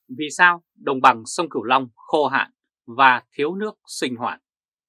Vì sao đồng bằng sông Cửu Long khô hạn và thiếu nước sinh hoạt?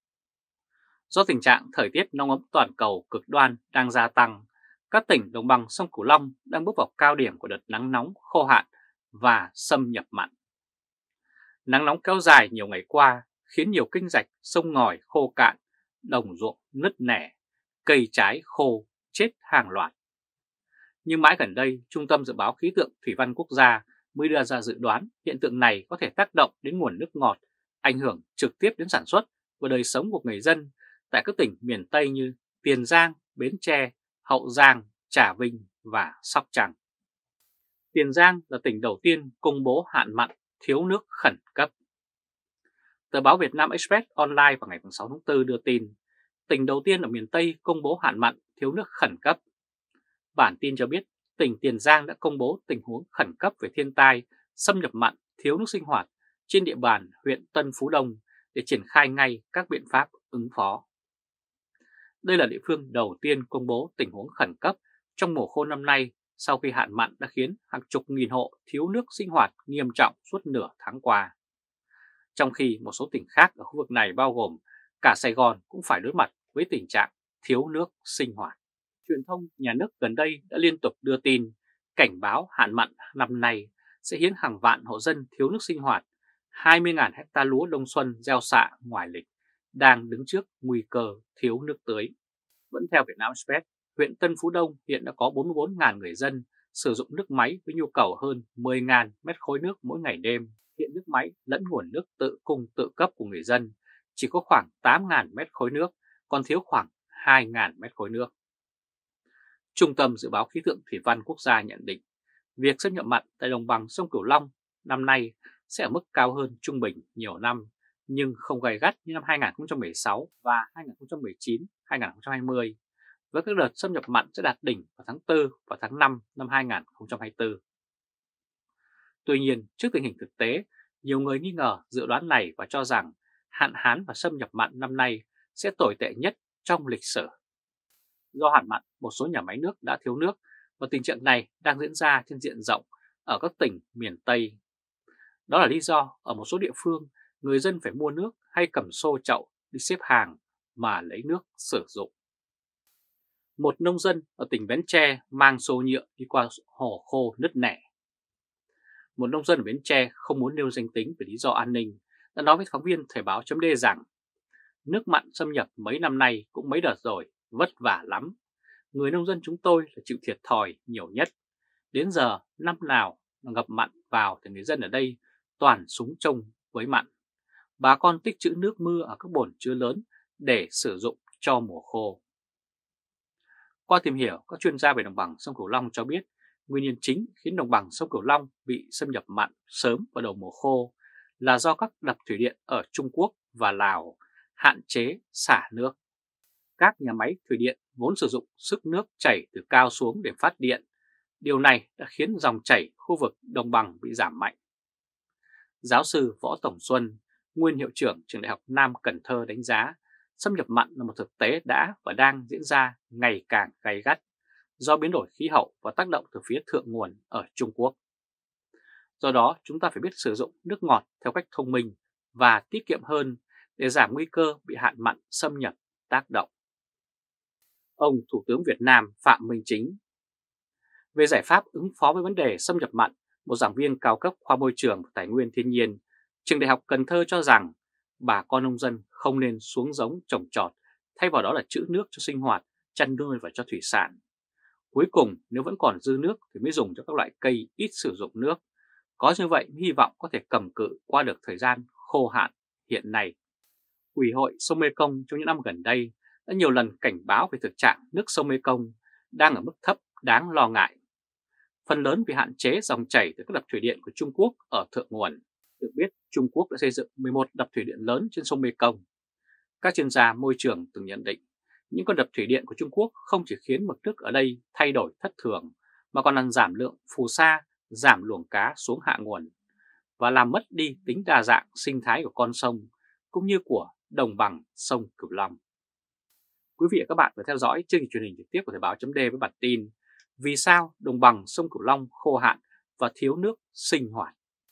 Do tình trạng thời tiết nóng ấm toàn cầu cực đoan đang gia tăng, các tỉnh đồng bằng sông Cửu Long đang bước vào cao điểm của đợt nắng nóng khô hạn và xâm nhập mặn. Nắng nóng kéo dài nhiều ngày qua khiến nhiều kênh rạch, sông ngòi khô cạn, đồng ruộng nứt nẻ, cây trái khô, chết hàng loạt. Nhưng mãi gần đây, Trung tâm Dự báo Khí tượng Thủy văn Quốc gia mới đưa ra dự đoán hiện tượng này có thể tác động đến nguồn nước ngọt, ảnh hưởng trực tiếp đến sản xuất và đời sống của người dân tại các tỉnh miền Tây như Tiền Giang, Bến Tre, Hậu Giang, Trà Vinh và Sóc Trăng. Tiền Giang là tỉnh đầu tiên công bố hạn mặn thiếu nước khẩn cấp. Tờ báo Việt Nam Express Online vào ngày 6 tháng 4 đưa tin, tỉnh đầu tiên ở miền Tây công bố hạn mặn thiếu nước khẩn cấp. Bản tin cho biết tỉnh Tiền Giang đã công bố tình huống khẩn cấp về thiên tai, xâm nhập mặn, thiếu nước sinh hoạt trên địa bàn huyện Tân Phú Đông để triển khai ngay các biện pháp ứng phó. Đây là địa phương đầu tiên công bố tình huống khẩn cấp trong mùa khô năm nay sau khi hạn mặn đã khiến hàng chục nghìn hộ thiếu nước sinh hoạt nghiêm trọng suốt nửa tháng qua. Trong khi một số tỉnh khác ở khu vực này bao gồm cả Sài Gòn cũng phải đối mặt với tình trạng thiếu nước sinh hoạt. Truyền thông nhà nước gần đây đã liên tục đưa tin cảnh báo hạn mặn năm nay sẽ khiến hàng vạn hộ dân thiếu nước sinh hoạt, 20.000 hecta lúa đông xuân gieo xạ ngoài lịch đang đứng trước nguy cơ thiếu nước tưới. Vẫn theo Vietnam Express, huyện Tân Phú Đông hiện đã có 44.000 người dân sử dụng nước máy với nhu cầu hơn 10.000 mét khối nước mỗi ngày đêm. Hiện nước máy lẫn nguồn nước tự cung tự cấp của người dân chỉ có khoảng 8.000 mét khối nước, còn thiếu khoảng 2.000 mét khối nước. Trung tâm Dự báo Khí tượng Thủy văn Quốc gia nhận định việc xâm nhập mặn tại đồng bằng sông Cửu Long năm nay sẽ ở mức cao hơn trung bình nhiều năm, nhưng không gay gắt như năm 2016 và 2019-2020, với các đợt xâm nhập mặn sẽ đạt đỉnh vào tháng 4 và tháng 5 năm 2024. Tuy nhiên, trước tình hình thực tế, nhiều người nghi ngờ dự đoán này và cho rằng hạn hán và xâm nhập mặn năm nay sẽ tồi tệ nhất trong lịch sử. Do hạn mặn, một số nhà máy nước đã thiếu nước và tình trạng này đang diễn ra trên diện rộng ở các tỉnh miền Tây. Đó là lý do ở một số địa phương, người dân phải mua nước hay cầm xô chậu đi xếp hàng mà lấy nước sử dụng. Một nông dân ở tỉnh Bến Tre mang xô nhựa đi qua hồ khô nứt nẻ. Một nông dân ở Bến Tre không muốn nêu danh tính vì lý do an ninh đã nói với phóng viên Thời báo chấm D rằng nước mặn xâm nhập mấy năm nay cũng mấy đợt rồi, vất vả lắm. Người nông dân chúng tôi là chịu thiệt thòi nhiều nhất. Đến giờ năm nào mà ngập mặn vào thì người dân ở đây toàn súng trông với mặn. Bà con tích trữ nước mưa ở các bồn chứa lớn để sử dụng cho mùa khô. Qua tìm hiểu, các chuyên gia về đồng bằng sông Cửu Long cho biết nguyên nhân chính khiến đồng bằng sông Cửu Long bị xâm nhập mặn sớm vào đầu mùa khô là do các đập thủy điện ở Trung Quốc và Lào hạn chế xả nước. Các nhà máy thủy điện vốn sử dụng sức nước chảy từ cao xuống để phát điện. Điều này đã khiến dòng chảy khu vực đồng bằng bị giảm mạnh. Giáo sư Võ Tổng Xuân, nguyên hiệu trưởng trường Đại học Nam Cần Thơ đánh giá xâm nhập mặn là một thực tế đã và đang diễn ra ngày càng gay gắt do biến đổi khí hậu và tác động từ phía thượng nguồn ở Trung Quốc. Do đó, chúng ta phải biết sử dụng nước ngọt theo cách thông minh và tiết kiệm hơn để giảm nguy cơ bị hạn mặn xâm nhập tác động. Ông Thủ tướng Việt Nam Phạm Minh Chính. Về giải pháp ứng phó với vấn đề xâm nhập mặn, một giảng viên cao cấp khoa môi trường và tài nguyên thiên nhiên, trường Đại học Cần Thơ cho rằng bà con nông dân không nên xuống giống trồng trọt, thay vào đó là trữ nước cho sinh hoạt, chăn nuôi và cho thủy sản. Cuối cùng, nếu vẫn còn dư nước thì mới dùng cho các loại cây ít sử dụng nước. Có như vậy hy vọng có thể cầm cự qua được thời gian khô hạn hiện nay. Ủy hội sông Mekong trong những năm gần đây đã nhiều lần cảnh báo về thực trạng nước sông Mekong đang ở mức thấp đáng lo ngại. Phần lớn vì hạn chế dòng chảy từ các đập thủy điện của Trung Quốc ở thượng nguồn. Được biết, Trung Quốc đã xây dựng 11 đập thủy điện lớn trên sông Mekong. Các chuyên gia môi trường từng nhận định, những con đập thủy điện của Trung Quốc không chỉ khiến mực nước ở đây thay đổi thất thường, mà còn làm giảm lượng phù sa, giảm luồng cá xuống hạ nguồn, và làm mất đi tính đa dạng sinh thái của con sông, cũng như của đồng bằng sông Cửu Long. Quý vị và các bạn vừa theo dõi chương trình truyền hình trực tiếp của Thời báo chấm D với bản tin Vì sao đồng bằng sông Cửu Long khô hạn và thiếu nước sinh hoạt.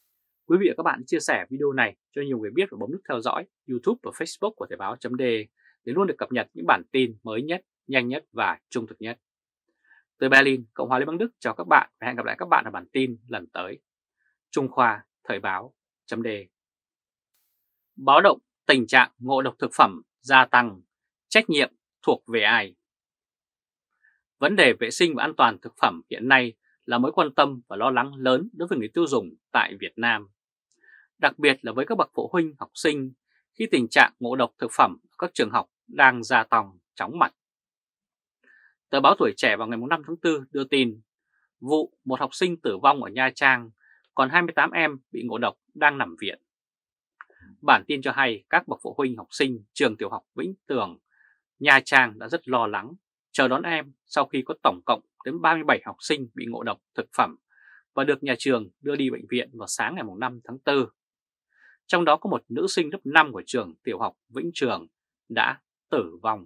Quý vị và các bạn chia sẻ video này cho nhiều người biết và bấm nút theo dõi YouTube và Facebook của Thời báo.de để luôn được cập nhật những bản tin mới nhất, nhanh nhất và trung thực nhất. Từ Berlin, Cộng hòa Liên bang Đức chào các bạn và hẹn gặp lại các bạn ở bản tin lần tới. Trung Khoa, Thời báo.de. Báo động tình trạng ngộ độc thực phẩm gia tăng, trách nhiệm thuộc về ai? Vấn đề vệ sinh và an toàn thực phẩm hiện nay là mối quan tâm và lo lắng lớn đối với người tiêu dùng tại Việt Nam. Đặc biệt là với các bậc phụ huynh học sinh khi tình trạng ngộ độc thực phẩm ở các trường học đang gia tăng chóng mặt. Tờ báo Tuổi Trẻ vào ngày 5 tháng 4 đưa tin vụ một học sinh tử vong ở Nha Trang, còn 28 em bị ngộ độc đang nằm viện. Bản tin cho hay các bậc phụ huynh học sinh trường tiểu học Vĩnh Tường, Nha Trang đã rất lo lắng chờ đón em sau khi có tổng cộng đến 37 học sinh bị ngộ độc thực phẩm và được nhà trường đưa đi bệnh viện vào sáng ngày 5 tháng 4. Trong đó có một nữ sinh lớp 5 của trường tiểu học Vĩnh Trường đã tử vong.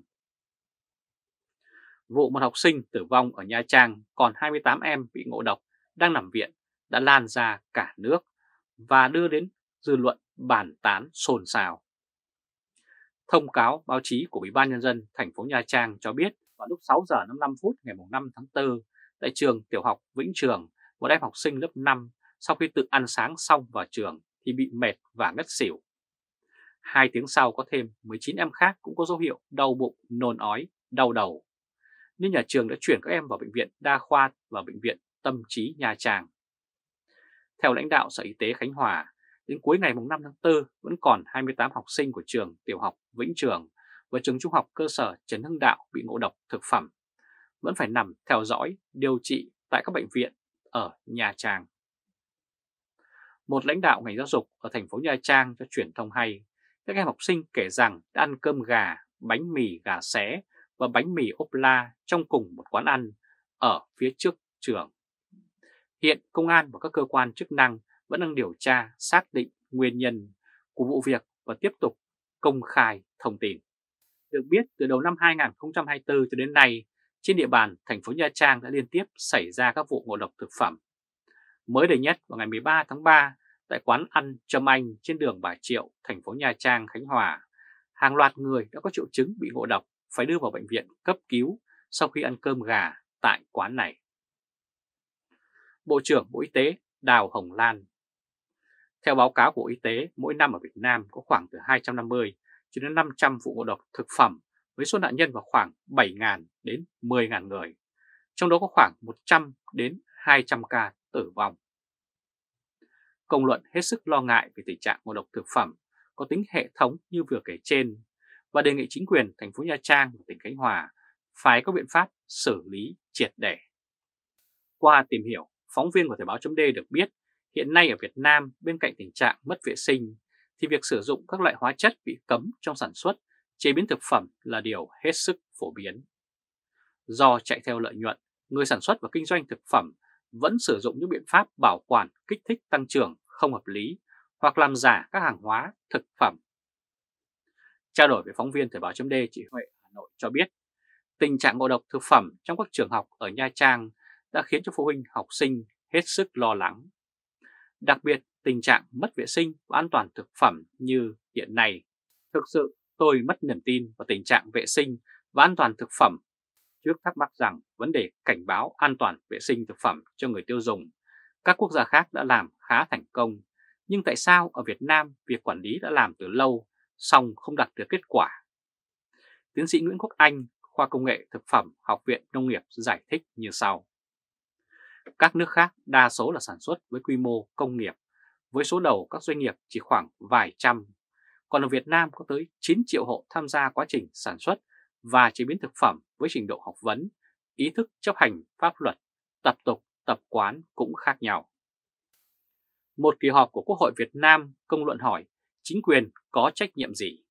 Vụ một học sinh tử vong ở Nha Trang còn 28 em bị ngộ độc đang nằm viện đã lan ra cả nước và đưa đến dư luận bàn tán xôn xao. Thông cáo báo chí của Ủy ban Nhân dân thành phố Nha Trang cho biết vào lúc 6 giờ 55 phút ngày 5 tháng 4 tại trường tiểu học Vĩnh Trường, một em học sinh lớp 5 sau khi tự ăn sáng xong vào trường thì bị mệt và ngất xỉu. 2 tiếng sau có thêm 19 em khác cũng có dấu hiệu đau bụng, nôn ói, đau đầu, nên nhà trường đã chuyển các em vào bệnh viện đa khoa và bệnh viện tâm trí Nha Trang. Theo lãnh đạo Sở Y tế Khánh Hòa, đến cuối ngày 5 tháng 4 vẫn còn 28 học sinh của trường tiểu học Vĩnh Trường và trường trung học cơ sở Trần Hưng Đạo bị ngộ độc thực phẩm, vẫn phải nằm theo dõi, điều trị tại các bệnh viện ở Nha Trang. Một lãnh đạo ngành giáo dục ở thành phố Nha Trang cho truyền thông hay, các em học sinh kể rằng đã ăn cơm gà, bánh mì gà xé và bánh mì ốp la trong cùng một quán ăn ở phía trước trường. Hiện công an và các cơ quan chức năng vẫn đang điều tra xác định nguyên nhân của vụ việc và tiếp tục công khai thông tin. Được biết, từ đầu năm 2024 cho đến nay, trên địa bàn thành phố Nha Trang đã liên tiếp xảy ra các vụ ngộ độc thực phẩm. Mới đây nhất vào ngày 13 tháng 3, tại quán ăn Trâm Anh trên đường Bà Triệu, thành phố Nha Trang, Khánh Hòa, hàng loạt người đã có triệu chứng bị ngộ độc phải đưa vào bệnh viện cấp cứu sau khi ăn cơm gà tại quán này. Bộ trưởng Bộ Y tế Đào Hồng Lan. Theo báo cáo của Bộ Y tế, mỗi năm ở Việt Nam có khoảng từ 250 cho đến 500 vụ ngộ độc thực phẩm với số nạn nhân vào khoảng 7.000 đến 10.000 người, trong đó có khoảng 100 đến 200 ca tử vong. Công luận hết sức lo ngại về tình trạng ngộ độc thực phẩm có tính hệ thống như vừa kể trên và đề nghị chính quyền thành phố Nha Trang và tỉnh Khánh Hòa phải có biện pháp xử lý triệt để. Qua tìm hiểu, phóng viên của Thời báo.de được biết hiện nay ở Việt Nam bên cạnh tình trạng mất vệ sinh thì việc sử dụng các loại hóa chất bị cấm trong sản xuất, chế biến thực phẩm là điều hết sức phổ biến. Do chạy theo lợi nhuận, người sản xuất và kinh doanh thực phẩm vẫn sử dụng những biện pháp bảo quản kích thích tăng trưởng không hợp lý hoặc làm giả các hàng hóa, thực phẩm. Trao đổi với phóng viên Thời báo.de, chị Huệ Hà Nội cho biết tình trạng ngộ độc thực phẩm trong các trường học ở Nha Trang đã khiến cho phụ huynh học sinh hết sức lo lắng. Đặc biệt, tình trạng mất vệ sinh và an toàn thực phẩm như hiện nay, thực sự tôi mất niềm tin vào tình trạng vệ sinh và an toàn thực phẩm. Trước thắc mắc rằng vấn đề cảnh báo an toàn vệ sinh thực phẩm cho người tiêu dùng, các quốc gia khác đã làm khá thành công, nhưng tại sao ở Việt Nam việc quản lý đã làm từ lâu, song không đạt được kết quả? Tiến sĩ Nguyễn Quốc Anh, khoa công nghệ thực phẩm, Học viện Nông nghiệp giải thích như sau. Các nước khác đa số là sản xuất với quy mô công nghiệp, với số đầu các doanh nghiệp chỉ khoảng vài trăm, còn ở Việt Nam có tới 9 triệu hộ tham gia quá trình sản xuất và chế biến thực phẩm với trình độ học vấn, ý thức chấp hành pháp luật, tập tục, tập quán cũng khác nhau. Một kỳ họp của Quốc hội Việt Nam công luận hỏi chính quyền có trách nhiệm gì?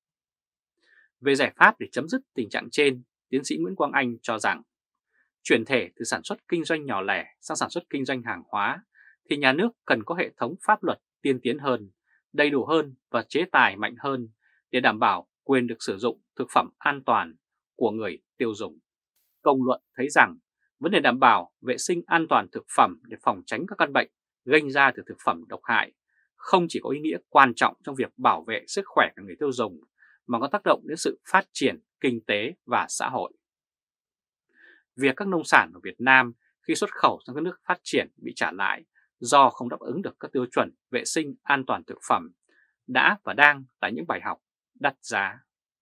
Về giải pháp để chấm dứt tình trạng trên, tiến sĩ Nguyễn Quang Anh cho rằng chuyển thể từ sản xuất kinh doanh nhỏ lẻ sang sản xuất kinh doanh hàng hóa thì nhà nước cần có hệ thống pháp luật tiên tiến hơn, đầy đủ hơn và chế tài mạnh hơn để đảm bảo quyền được sử dụng thực phẩm an toàn của người tiêu dùng. Công luận thấy rằng vấn đề đảm bảo vệ sinh an toàn thực phẩm để phòng tránh các căn bệnh gây ra từ thực phẩm độc hại không chỉ có ý nghĩa quan trọng trong việc bảo vệ sức khỏe của người tiêu dùng, mà có tác động đến sự phát triển kinh tế và xã hội. Việc các nông sản ở Việt Nam khi xuất khẩu sang các nước phát triển bị trả lại do không đáp ứng được các tiêu chuẩn vệ sinh an toàn thực phẩm đã và đang là những bài học đắt giá.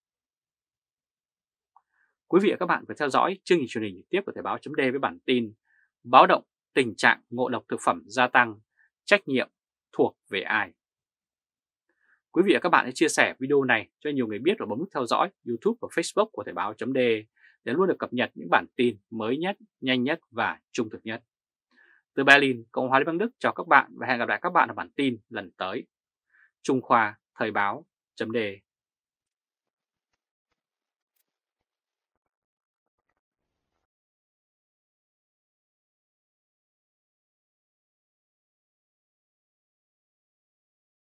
Quý vị và các bạn phải theo dõi chương trình truyền hình trực tiếp của Thời báo .d với bản tin báo động tình trạng ngộ độc thực phẩm gia tăng, trách nhiệm thuộc về ai? Quý vị và các bạn hãy chia sẻ video này cho nhiều người biết và bấm nút theo dõi YouTube và Facebook của Thời báo .d để luôn được cập nhật những bản tin mới nhất, nhanh nhất và trung thực nhất. Từ Berlin, Cộng hòa Liên bang Đức chào các bạn và hẹn gặp lại các bạn ở bản tin lần tới. Trung Khoa, Thời báo .d